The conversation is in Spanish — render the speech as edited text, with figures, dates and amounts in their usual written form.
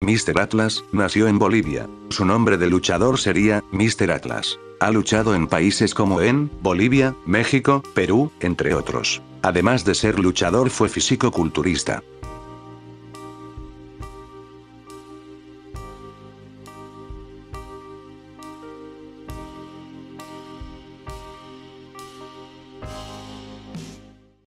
Mr. Atlas, nació en Bolivia. Su nombre de luchador sería Mr. Atlas. Ha luchado en países como en Bolivia, México, Perú, entre otros. Además de ser luchador fue físico-culturista.